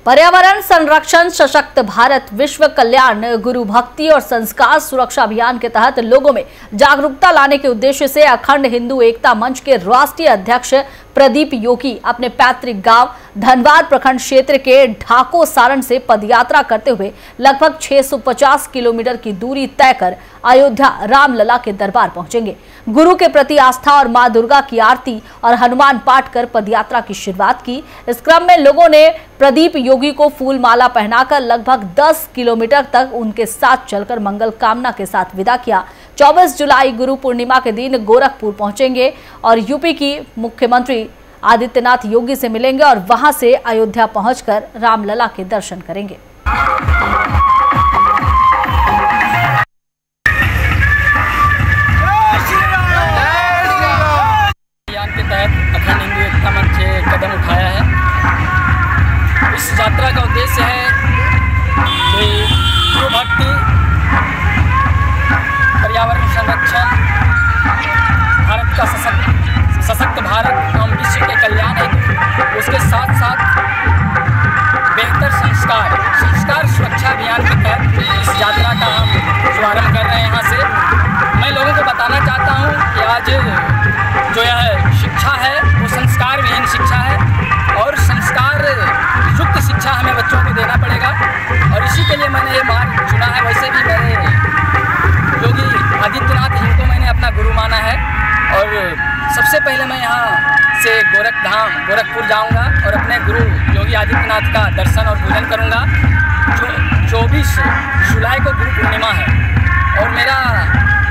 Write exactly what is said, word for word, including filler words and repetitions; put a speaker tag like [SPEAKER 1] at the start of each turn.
[SPEAKER 1] पर्यावरण संरक्षण सशक्त भारत विश्व कल्याण गुरु भक्ति और संस्कार सुरक्षा अभियान के तहत लोगों में जागरूकता लाने के उद्देश्य से अखंड हिंदू एकता मंच के राष्ट्रीय अध्यक्ष प्रदीप योगी अपने पैतृक गांव धनवार प्रखंड क्षेत्र के ढाको सारण से पदयात्रा करते हुए लगभग छह सौ पचास किलोमीटर की दूरी तय कर अयोध्या रामलला के दरबार पहुंचेंगे। गुरु के प्रति आस्था और मां दुर्गा की आरती और हनुमान पाठ कर पदयात्रा की शुरुआत की। इस क्रम में लोगों ने प्रदीप योगी को फूल माला पहनाकर लगभग दस किलोमीटर तक उनके साथ चलकर मंगल कामना के साथ विदा किया। चौबीस जुलाई गुरु पूर्णिमा के दिन गोरखपुर पहुंचेंगे और यूपी की मुख्यमंत्री आदित्यनाथ योगी से मिलेंगे और वहां से अयोध्या पहुंचकर रामलला के दर्शन करेंगे।
[SPEAKER 2] अभियान के तहत अखंड हिंदू एकता मंच कदम उठाया है। इस यात्रा का उद्देश्य है कि गुरु भक्ति, पर्यावरण संरक्षण, भारत का सशक्त सशक्त भारत एवं विश्व के कल्याण है, उसके साथ साथ बेहतर संस्कार संस्कार सुरक्षा अभियान के तहत इस यात्रा का हम शुभारंभ कर रहे हैं। यहाँ से मैं लोगों को बताना चाहता हूँ कि आज जो यह शिक्षा है वो संस्कार विहीन शिक्षा है और संस्कार युक्त शिक्षा हमें बच्चों को देना पड़ेगा और इसी के लिए मैंने ये मार्ग चुना है। वैसे भी मेरे योगी आदित्यनाथ इनको मैंने अपना गुरु माना है और सबसे पहले मैं यहाँ से गोरखधाम गोरखपुर जाऊँगा और अपने गुरु योगी आदित्यनाथ का दर्शन और पूजन करूँगा। जो चौबीस जुलाई को गुरु पूर्णिमा है और मेरा